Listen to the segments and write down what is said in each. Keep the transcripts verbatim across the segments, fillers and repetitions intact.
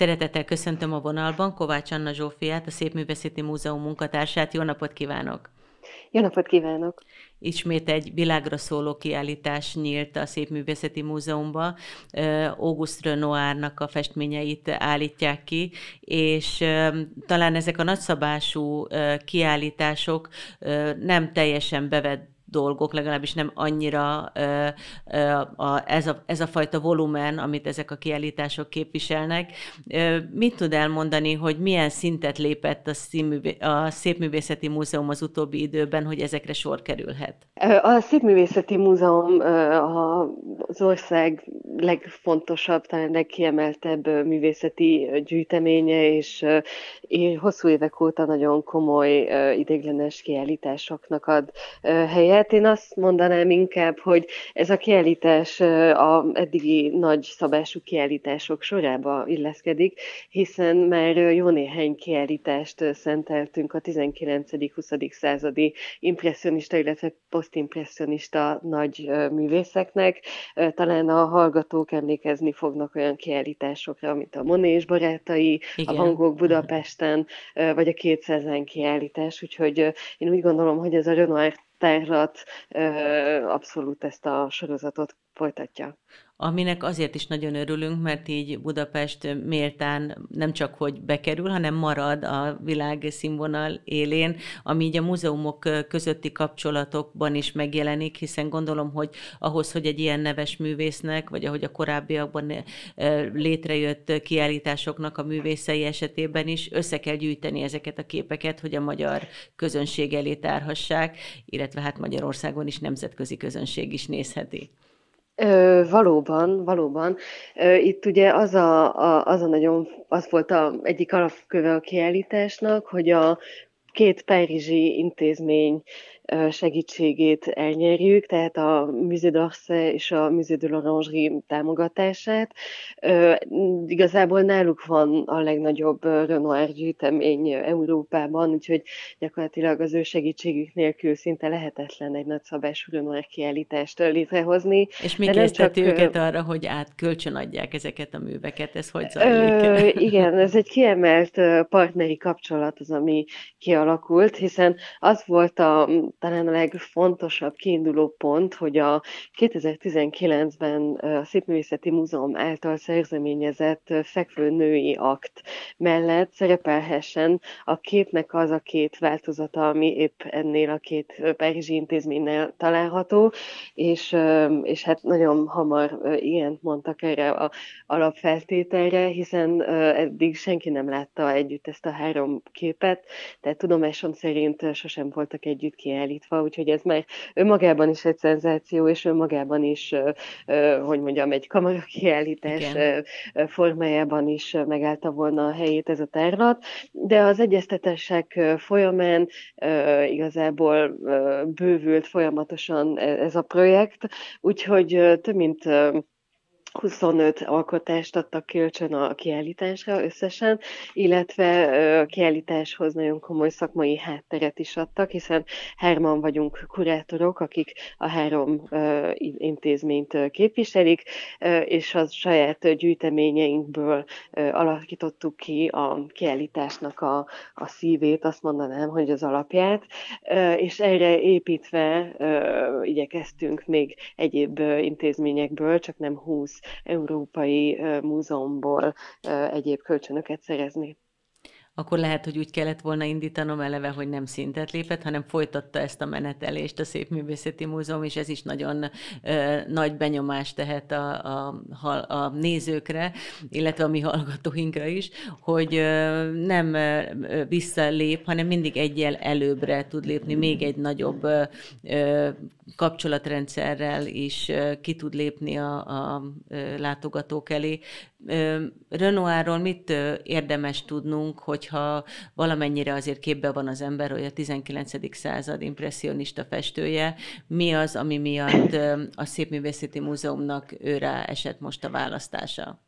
Szeretettel köszöntöm a vonalban Kovács Anna Zsófiát, a Szépművészeti Múzeum munkatársát. Jó napot kívánok! Jó napot kívánok! Ismét egy világra szóló kiállítás nyílt a Szépművészeti Múzeumban. Auguste Renoirnak a festményeit állítják ki, és talán ezek a nagyszabású kiállítások nem teljesen bevett dolgok, legalábbis nem annyira ö, ö, a, ez, a, ez a fajta volumen, amit ezek a kiállítások képviselnek. Ö, mit tud elmondani, hogy milyen szintet lépett a, színművé, a Szépművészeti Múzeum az utóbbi időben, hogy ezekre sor kerülhet? A Szépművészeti Múzeum az ország legfontosabb, talán legkiemeltebb művészeti gyűjteménye, és hosszú évek óta nagyon komoly ideiglenes kiállításoknak ad helyet. Én azt mondanám inkább, hogy ez a kiállítás a eddigi nagy szabású kiállítások sorába illeszkedik, hiszen már jó néhány kiállítást szenteltünk a tizenkilencedik-huszadik századi impresszionista, illetve posztimpresszionista nagy művészeknek. Talán a hallgatók emlékezni fognak olyan kiállításokra, mint a Monet és barátai, igen, a Van Gogh Budapesten, vagy a két Cézanne kiállítás, úgyhogy én úgy gondolom, hogy ez a Renoir tárlat abszolút ezt a sorozatot folytatja. Aminek azért is nagyon örülünk, mert így Budapest méltán nem csak hogy bekerül, hanem marad a világ színvonal élén, ami így a múzeumok közötti kapcsolatokban is megjelenik, hiszen gondolom, hogy ahhoz, hogy egy ilyen neves művésznek, vagy ahogy a korábbiakban létrejött kiállításoknak a művészei esetében is össze kell gyűjteni ezeket a képeket, hogy a magyar közönség elé tárhassák, illetve hát Magyarországon is nemzetközi közönség is nézheti. Ö, valóban, valóban. Ö, itt ugye az a, a, az a nagyon, az volt a egyik alapköve a kiállításnak, hogy a két párizsi intézmény segítségét elnyerjük, tehát a Musée d'Orsay és a Musée de l'Orangerie támogatását. Igazából náluk van a legnagyobb Renoir gyűjtemény Európában, úgyhogy gyakorlatilag az ő segítségük nélkül szinte lehetetlen egy nagyszabású Renoir kiállítást létrehozni. És mi készteti csak... őket arra, hogy átkölcsönadják ezeket a műveket? Ez hogy zajlik? Ö, igen, ez egy kiemelt partneri kapcsolat az, ami kialakult, hiszen az volt a talán a legfontosabb kiinduló pont, hogy a kétezer-tizenkilencben a Szépművészeti Múzeum által szerzeményezett fekvő női akt mellett szerepelhessen a képnek az a két változata, ami épp ennél a két párizsi intézménynél található, és, és hát nagyon hamar ilyent mondtak erre a alapfeltételre, hiszen eddig senki nem látta együtt ezt a három képet, tehát tudomásom szerint sosem voltak együtt kiállítva, úgyhogy ez már önmagában is egy szenzáció, és önmagában is, hogy mondjam, egy kamara kiállítás Igen. formájában is megállta volna a helyét ez a tárlat, de az egyeztetések folyamán igazából bővült folyamatosan ez a projekt, úgyhogy több mint huszonöt alkotást adtak kölcsön a kiállításra összesen, illetve a kiállításhoz nagyon komoly szakmai hátteret is adtak, hiszen hárman vagyunk kurátorok, akik a három intézményt képviselik, és a saját gyűjteményeinkből alakítottuk ki a kiállításnak a, a szívét, azt mondanám, hogy az alapját, és erre építve igyekeztünk még egyéb intézményekből, csak nem húsz európai múzeumból egyéb kölcsönöket szerezni. Akkor lehet, hogy úgy kellett volna indítanom eleve, hogy nem szintet lépett, hanem folytatta ezt a menetelést a Szépművészeti Múzeum, és ez is nagyon ö, nagy benyomást tehet a, a, a nézőkre, illetve a mi hallgatóinkra is, hogy ö, nem ö, visszalép, hanem mindig egyel előbbre tud lépni, még egy nagyobb ö, ö, kapcsolatrendszerrel is ö, ki tud lépni a, a ö, látogatók elé. Renoirról mit érdemes tudnunk, hogyha valamennyire azért képbe van az ember, hogy a tizenkilencedik század impresszionista festője, mi az, ami miatt a Szépművészeti Múzeumnak őrá esett most a választása?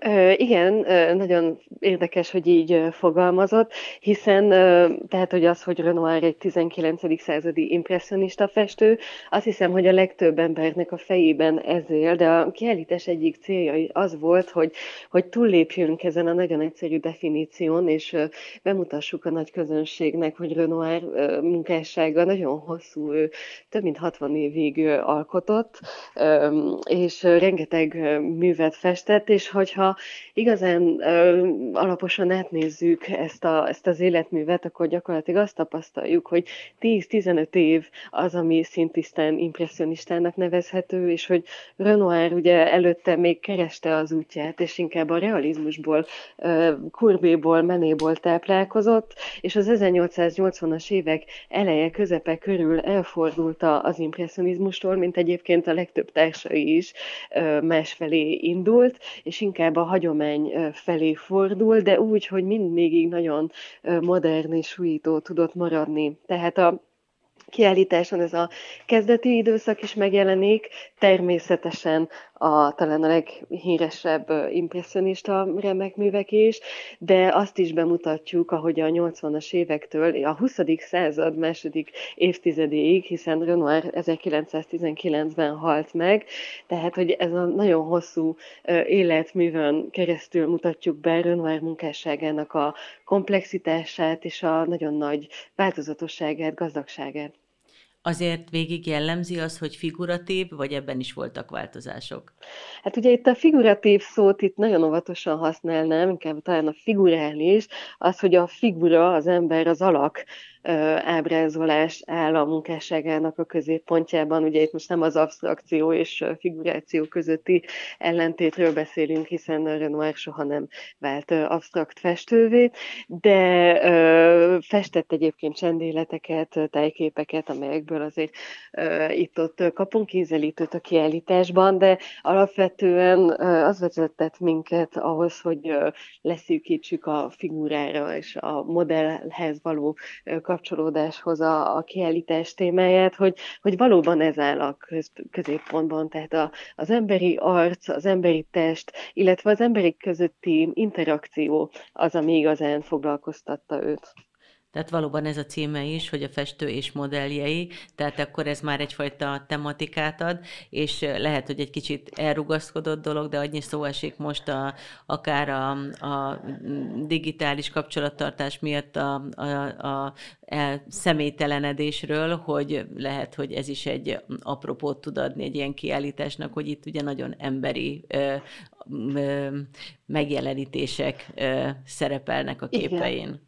Ö, igen, ö, nagyon érdekes, hogy így ö, fogalmazott, hiszen ö, tehát, hogy az, hogy Renoir egy tizenkilencedik századi impresszionista festő, azt hiszem, hogy a legtöbb embernek a fejében ez él, de a kiállítás egyik célja is az volt, hogy, hogy túllépjünk ezen a nagyon egyszerű definíción, és ö, bemutassuk a nagy közönségnek, hogy Renoir ö, munkássága nagyon hosszú, ő több mint hatvan évig ö, alkotott, ö, és ö, rengeteg ö, művet festett, és hogyha igazán ö, alaposan átnézzük ezt, a, ezt az életművet, akkor gyakorlatilag azt tapasztaljuk, hogy tíz-tizenöt év az, ami szintisztán impresszonistának nevezhető, és hogy Renoir ugye előtte még kereste az útját, és inkább a realizmusból, ö, Courbéból, Manéból táplálkozott, és az ezernyolcszáznyolcvanas évek eleje, közepe körül elfordult az impresszionizmustól, mint egyébként a legtöbb társai is ö, másfelé indult, és inkább a hagyomány felé fordul, de úgy, hogy mindvégig nagyon modern és újító tudott maradni. Tehát a kiállításon ez a kezdeti időszak is megjelenik, természetesen a, talán a leghíresebb impresszionista remek művek is, de azt is bemutatjuk, ahogy a nyolcvanas évektől a huszadik század második évtizedéig, hiszen Renoir ezerkilencszáztizenkilencben halt meg, tehát hogy ez a nagyon hosszú életművön keresztül mutatjuk be Renoir munkásságának a komplexitását és a nagyon nagy változatosságát, gazdagságát. Azért végig jellemzi az, hogy figuratív, vagy ebben is voltak változások? Hát ugye itt a figuratív szót itt nagyon óvatosan használnám, inkább talán a figurális, az, hogy a figura, az ember, az alak ö, ábrázolás áll a munkásságának a középpontjában. Ugye itt most nem az absztrakció és figuráció közötti ellentétről beszélünk, hiszen Renoir soha nem vált ö, absztrakt festővé, de ö, festett egyébként csendéleteket, tájképeket, amelyekből azért ö, itt-ott kapunk ízelítőt a kiállításban, de alapvetően az vezetett minket ahhoz, hogy leszűkítsük a figurára és a modellhez való kapcsolódáshoz a, a kiállítás témáját, hogy, hogy valóban ez áll a köz, középpontban, tehát a, az emberi arc, az emberi test, illetve az emberi közötti interakció az, ami igazán foglalkoztatta őt. Tehát valóban ez a címe is, hogy a festő és modelljei, tehát akkor ez már egyfajta tematikát ad, és lehet, hogy egy kicsit elrugaszkodott dolog, de annyi szó esik most a, akár a, a digitális kapcsolattartás miatt a, a, a, a személytelenedésről, hogy lehet, hogy ez is egy apropót tud adni egy ilyen kiállításnak, hogy itt ugye nagyon emberi ö, ö, megjelenítések ö, szerepelnek a képein. Igen.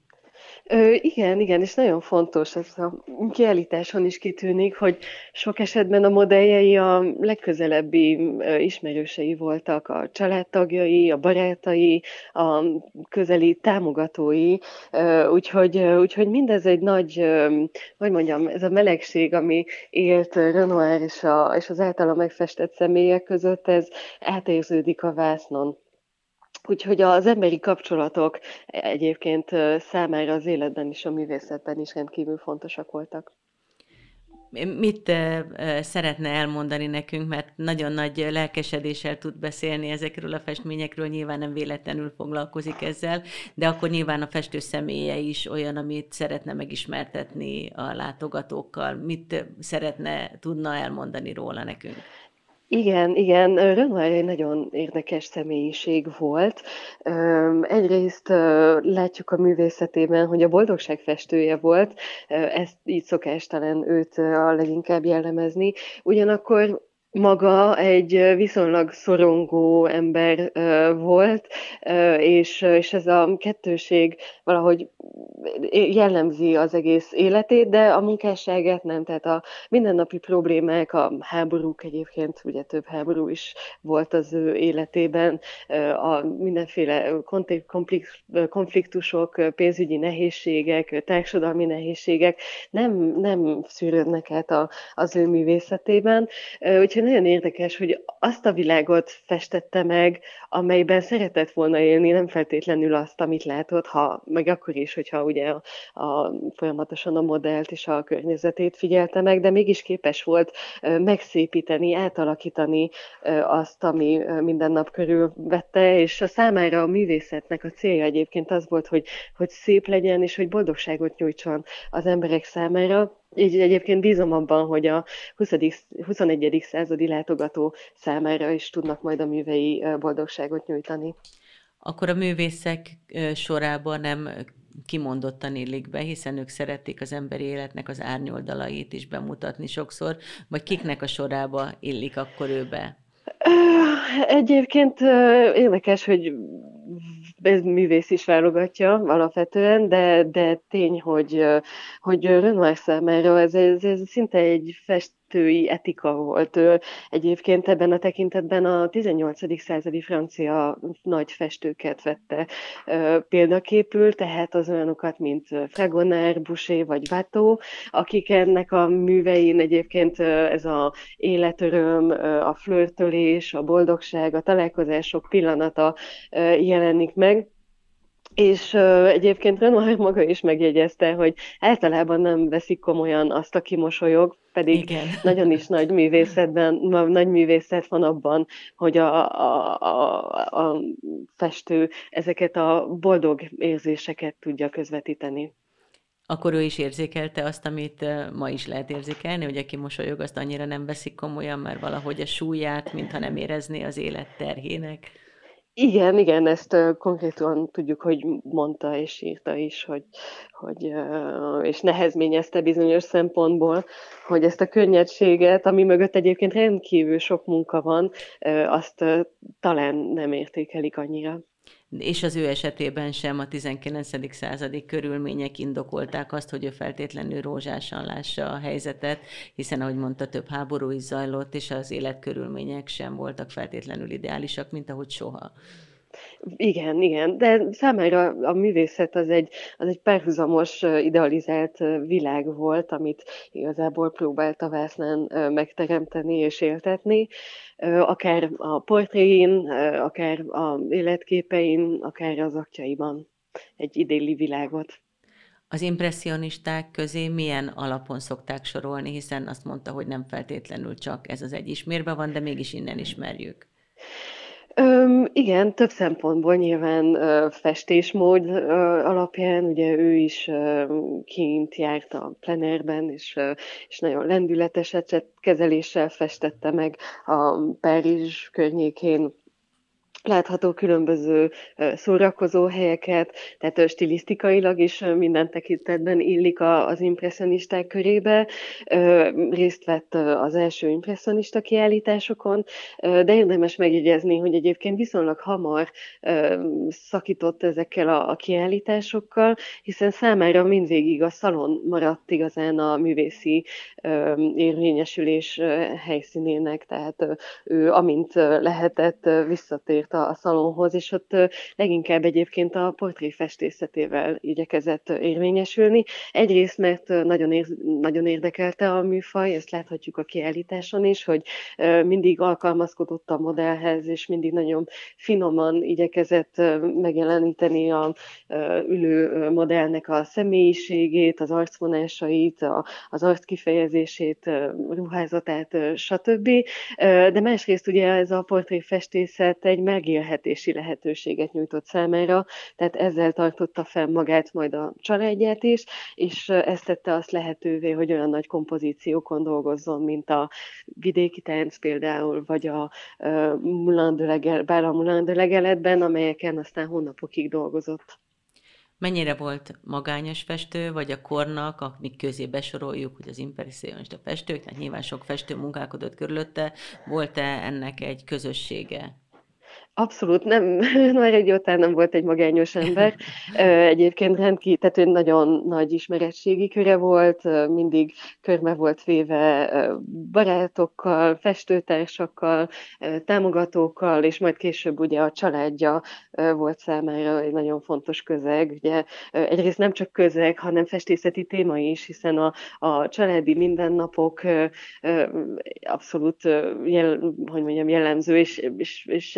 Ö, igen, igen, és nagyon fontos, ez a kiállításon is kitűnik, hogy sok esetben a modelljei a legközelebbi ö, ismerősei voltak, a családtagjai, a barátai, a közeli támogatói, ö, úgyhogy, ö, úgyhogy mindez egy nagy, ö, hogy mondjam, ez a melegség, ami élt Renoir és, a, és az általa megfestett személyek között, ez átérződik a vásznon. Úgyhogy az emberi kapcsolatok egyébként számára az életben is, a művészetben is rendkívül fontosak voltak. Mit szeretne elmondani nekünk, mert nagyon nagy lelkesedéssel tud beszélni ezekről a festményekről, nyilván nem véletlenül foglalkozik ezzel, de akkor nyilván a festő személye is olyan, amit szeretne megismertetni a látogatókkal. Mit szeretne, tudna elmondani róla nekünk? Igen, igen, Renoir egy nagyon érdekes személyiség volt. Egyrészt látjuk a művészetében, hogy a boldogság festője volt, ezt így szokás talán őt a leginkább jellemezni. Ugyanakkor maga egy viszonylag szorongó ember volt, és, és ez a kettőség valahogy jellemzi az egész életét, de a munkásságát nem, tehát a mindennapi problémák, a háborúk egyébként, ugye több háború is volt az ő életében, a mindenféle konfliktusok, pénzügyi nehézségek, társadalmi nehézségek nem, nem szűrődnek át a, az ő művészetében, úgyhogy nagyon érdekes, hogy azt a világot festette meg, amelyben szeretett volna élni, nem feltétlenül azt, amit látott, ha, meg akkor is, hogyha ugye ugye a, a, folyamatosan a modellt és a környezetét figyelte meg, de mégis képes volt megszépíteni, átalakítani azt, ami minden nap körülvette, és a számára a művészetnek a célja egyébként az volt, hogy, hogy szép legyen, és hogy boldogságot nyújtson az emberek számára. Így egyébként bízom abban, hogy a huszadik huszonegyedik századi látogató számára is tudnak majd a művei boldogságot nyújtani. Akkor a művészek sorában nem kimondottan illik be, hiszen ők szeretik az emberi életnek az árnyoldalait is bemutatni sokszor, vagy kiknek a sorába illik akkor ő be? Egyébként érdekes, hogy ez művész is válogatja alapvetően, de, de tény, hogy, hogy Renoir számára ez, ez, ez szinte egy festői etika volt. Ő egyébként ebben a tekintetben a tizennyolcadik századi francia nagy festőket vette példaképül, tehát az olyanokat, mint Fragonard, Boucher vagy Watteau, akik ennek a művein egyébként ez az életöröm, a flörtölés, a boldogság, a találkozások pillanata jelenik meg. És uh, egyébként Renoir maga is megjegyezte, hogy általában nem veszik komolyan azt, aki mosolyog, pedig Igen. nagyon is nagy művészetben, nagy művészet van abban, hogy a, a, a, a festő ezeket a boldog érzéseket tudja közvetíteni. Akkor ő is érzékelte azt, amit ma is lehet érzékelni, hogy aki mosolyog, azt annyira nem veszik komolyan, mert valahogy a súlyát, mintha nem érezné az élet terhének. Igen, igen, ezt uh, konkrétan tudjuk, hogy mondta és írta is, hogy, hogy uh, és nehezményezte bizonyos szempontból, hogy ezt a könnyedséget, ami mögött egyébként rendkívül sok munka van, uh, azt uh, talán nem értékelik annyira. És az ő esetében sem a tizenkilencedik századi körülmények indokolták azt, hogy ő feltétlenül rózsásan lássa a helyzetet, hiszen, ahogy mondta, több háború is zajlott, és az életkörülmények sem voltak feltétlenül ideálisak, mint ahogy soha. Igen, igen, de számára a művészet az egy, az egy párhuzamos, idealizált világ volt, amit igazából próbált a vásznán megteremteni és éltetni, akár a portréin, akár az életképein, akár az aktjaiban egy idilli világot. Az impresszionisták közé milyen alapon szokták sorolni, hiszen azt mondta, hogy nem feltétlenül csak ez az egy ismérve van, de mégis innen ismerjük. Öm, igen, több szempontból nyilván ö, festésmód ö, alapján, ugye ő is ö, kint járt a plenérben, és, ö, és nagyon lendületes kezeléssel festette meg a Párizs környékén látható különböző szórakozó helyeket, tehát stilisztikailag is minden tekintetben illik az impresszonisták körébe. Részt vett az első impresszonista kiállításokon, de érdemes megjegyezni, hogy egyébként viszonylag hamar szakított ezekkel a kiállításokkal, hiszen számára mindvégig a szalon maradt igazán a művészi érvényesülés helyszínének, tehát ő amint lehetett visszatért a szalonhoz, és ott leginkább egyébként a portréfestészetével igyekezett érvényesülni. Egyrészt, mert nagyon, ér, nagyon érdekelte a műfaj, ezt láthatjuk a kiállításon is, hogy mindig alkalmazkodott a modellhez, és mindig nagyon finoman igyekezett megjeleníteni a ülő modellnek a személyiségét, az arcvonásait, az arc kifejezését, ruházatát, stb. De másrészt ugye ez a portréfestészet egy megélhetési lehetőséget nyújtott számára, tehát ezzel tartotta fel magát majd a családját is, és ezt tette azt lehetővé, hogy olyan nagy kompozíciókon dolgozzon, mint a vidéki tánc például, vagy a Moulin de Legel, bár a Moulin de Legeletben, amelyeken aztán hónapokig dolgozott. Mennyire volt magányos festő, vagy a kornak, amik közé besoroljuk, hogy az impresszionista festők, tehát nyilván sok festő munkálkodott körülötte, volt-e ennek egy közössége? Abszolút nem, már egyáltalán nem volt egy magányos ember. Egyébként rendkívül, tehát ő nagyon nagy ismeretségi köre volt, mindig körbe volt véve barátokkal, festőtársakkal, támogatókkal, és majd később ugye a családja volt számára egy nagyon fontos közeg. Ugye egyrészt nem csak közeg, hanem festészeti téma is, hiszen a, a családi mindennapok abszolút jel, hogy mondjam, jellemző és, és, és eszenciális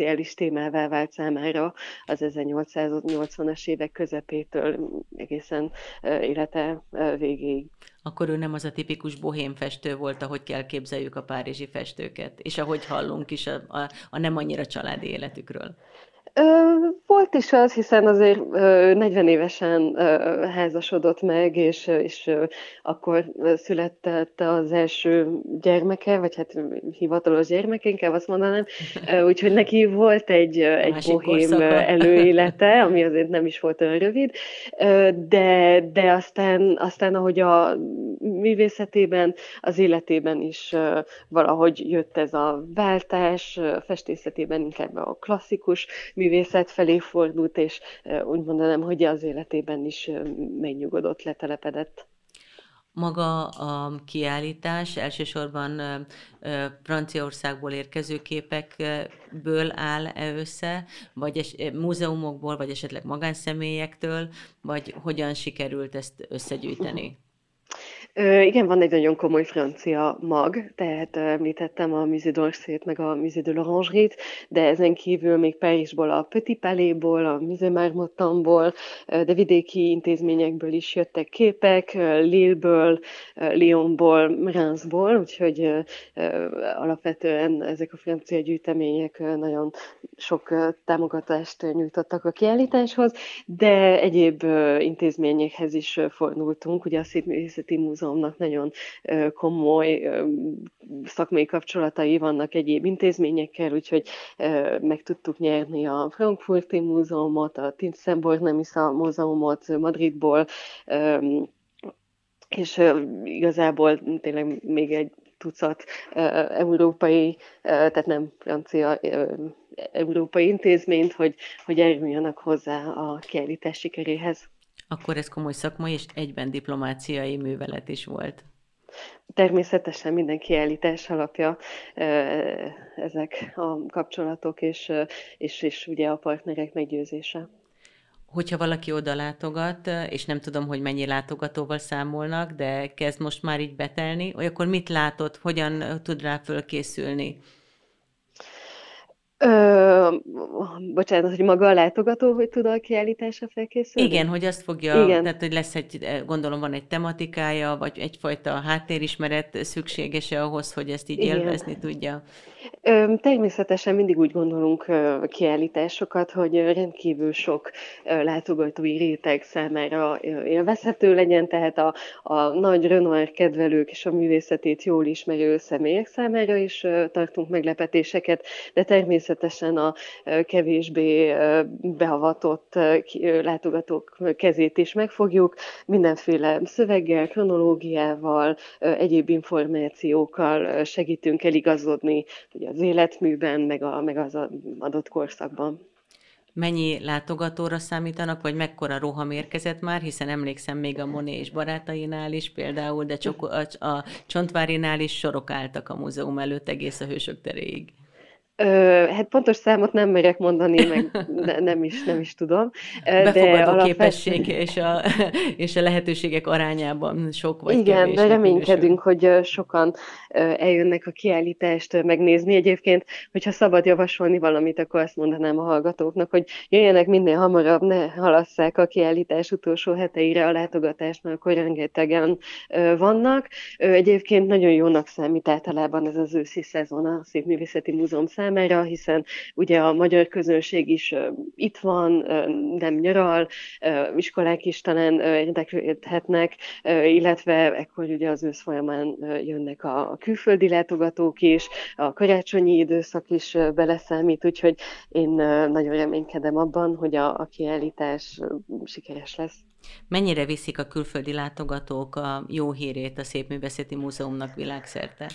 speciális témává vált számára az ezernyolcszáznyolcvanas évek közepétől egészen élete végéig. Akkor ő nem az a tipikus bohém festő volt, ahogy kell képzeljük a párizsi festőket, és ahogy hallunk is a, a, a nem annyira családi életükről. Volt is az, hiszen azért negyven évesen házasodott meg, és, és akkor született az első gyermeke, vagy hát hivatalos gyermeke, inkább azt mondanám. Úgyhogy neki volt egy, egy bohém korszaka. Előélete, ami azért nem is volt olyan rövid, de, de aztán, aztán, ahogy a művészetében, az életében is valahogy jött ez a váltás, a festészetében inkább a klasszikus művészet felé fordult, és úgy mondanám, hogy az életében is megnyugodott, letelepedett. Maga a kiállítás elsősorban Franciaországból érkező képekből áll-e össze, vagy es, múzeumokból, vagy esetleg magánszemélyektől, vagy hogyan sikerült ezt összegyűjteni? Igen, van egy nagyon komoly francia mag, tehát említettem a Musée d'Orsay-t, meg a Musée de l'Orangerie-t, de ezen kívül még Párizsból, a Petit Palais-ból, a Musée Marmottanból, de vidéki intézményekből is jöttek képek, Lille-ből, Lyonból, Reims-ból, úgyhogy alapvetően ezek a francia gyűjtemények nagyon sok támogatást nyújtottak a kiállításhoz, de egyéb intézményekhez is fordultunk, ugye a Szépművészeti Múzeumnak nagyon komoly szakmai kapcsolatai vannak egyéb intézményekkel, úgyhogy meg tudtuk nyerni a Frankfurti Múzeumot, a Thyssen-Bornemisza Múzeumot Madridból, és igazából tényleg még egy tucat európai, tehát nem francia, európai intézményt, hogy, hogy elrüljenek hozzá a kiállítás sikeréhez. Akkor ez komoly szakmai és egyben diplomáciai művelet is volt. Természetesen minden kiállítás alapja ezek a kapcsolatok, és, és, és ugye a partnerek meggyőzése. Hogyha valaki oda látogat, és nem tudom, hogy mennyi látogatóval számolnak, de kezd most már így betelni, hogy akkor mit látott, hogyan tud rá fölkészülni? Ö, bocsánat, hogy maga a látogató, hogy tud a kiállításra felkészülni? Igen, hogy azt fogja, Igen. tehát hogy lesz egy, gondolom van egy tematikája, vagy egyfajta háttérismeret szükséges-e ahhoz, hogy ezt így Igen. élvezni tudja? Természetesen mindig úgy gondolunk kiállításokat, hogy rendkívül sok látogatói réteg számára élvezhető legyen, tehát a, a nagy Renoir kedvelők és a művészetét jól ismerő személyek számára is tartunk meglepetéseket, de természetesen a kevésbé beavatott látogatók kezét is megfogjuk, mindenféle szöveggel, kronológiával, egyéb információkkal segítünk eligazodni ugye az életműben, meg, a, meg az adott korszakban. Mennyi látogatóra számítanak, vagy mekkora roham érkezett már, hiszen emlékszem még a Monet és barátainál is például, de csak a, a Csontvárinál is sorok álltak a múzeum előtt egész a Hősök teréig. Ö, hát pontos számot nem merek mondani, meg ne, nem, is, nem is tudom. Befogadó de alapvetően... képesség és a, és a lehetőségek arányában sok vagy igen, kevés. Igen, de reménykedünk, hogy sokan eljönnek a kiállítást megnézni. Egyébként, hogyha szabad javasolni valamit, akkor azt mondanám a hallgatóknak, hogy jöjjenek minél hamarabb, ne halasszák a kiállítás utolsó heteire a látogatást, mert akkor rengetegen vannak. Egyébként nagyon jónak számít általában ez az őszi szezon a Szépművészeti Múzeum számára, hiszen ugye a magyar közönség is uh, itt van, uh, nem nyaral, uh, iskolák is talán uh, érdeklődhetnek, uh, illetve ekkor ugye az ősz folyamán uh, jönnek a, a külföldi látogatók is, a karácsonyi időszak is uh, beleszámít, úgyhogy én uh, nagyon reménykedem abban, hogy a, a kiállítás uh, sikeres lesz. Mennyire viszik a külföldi látogatók a jó hírét a Szépművészeti Múzeumnak világszerte?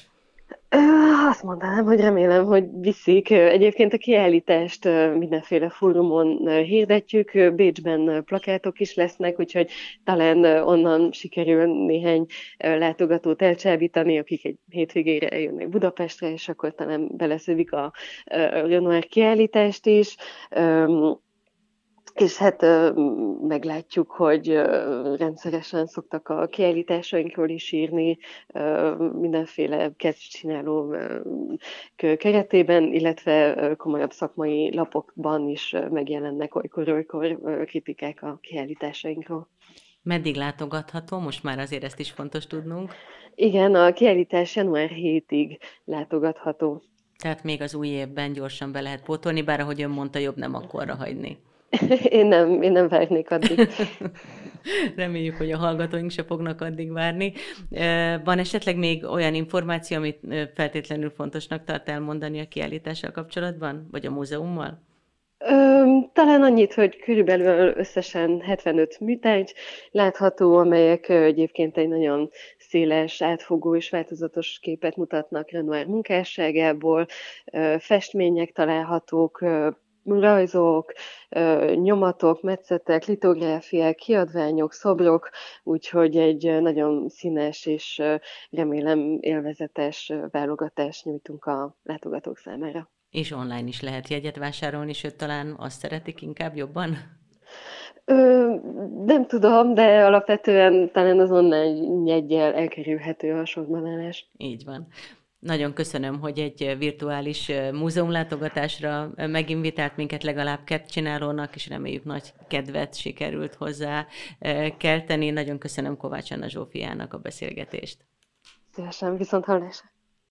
Azt mondanám, hogy remélem, hogy viszik. Egyébként a kiállítást mindenféle fórumon hirdetjük, Bécsben plakátok is lesznek, úgyhogy talán onnan sikerül néhány látogatót elcsábítani, akik egy hétvégére eljönnek Budapestre, és akkor talán beleszövik a Renoir kiállítást is. És hát ö, meglátjuk, hogy ö, rendszeresen szoktak a kiállításainkról is írni, ö, mindenféle kezdcsináló ö, k- keretében, illetve ö, komolyabb szakmai lapokban is ö, megjelennek olykor-olykor ö, kritikák a kiállításainkról. Meddig látogatható? Most már azért ezt is fontos tudnunk. Igen, a kiállítás január hétig látogatható. Tehát még az új évben gyorsan be lehet pótolni, bár ahogy ön mondta, jobb nem akkorra hagyni. Én nem, én nem várnék addig. Reméljük, hogy a hallgatóink se fognak addig várni. Ö, Van esetleg még olyan információ, amit ö, feltétlenül fontosnak tart elmondani a kiállítással kapcsolatban, vagy a múzeummal? Ö, talán annyit, hogy körülbelül összesen hetvenöt műtárgy látható, amelyek ö, egyébként egy nagyon széles, átfogó és változatos képet mutatnak Renoir munkásságából. Ö, Festmények találhatók, ö, rajzok, ö, nyomatok, metszetek, litográfiák, kiadványok, szobrok, úgyhogy egy ö, nagyon színes és ö, remélem élvezetes ö, válogatást nyújtunk a látogatók számára. És online is lehet jegyet vásárolni, sőt, talán azt szeretik inkább jobban? Ö, nem tudom, de alapvetően talán az online jeggyel elkerülhető a sorban állás. Így van. Nagyon köszönöm, hogy egy virtuális múzeumlátogatásra meginvitált minket legalább kettcsinálónak, és reméljük nagy kedvet sikerült hozzá kelteni. Nagyon köszönöm Kovács Anna Zsófiának a beszélgetést. Szívesen, viszont hallásra.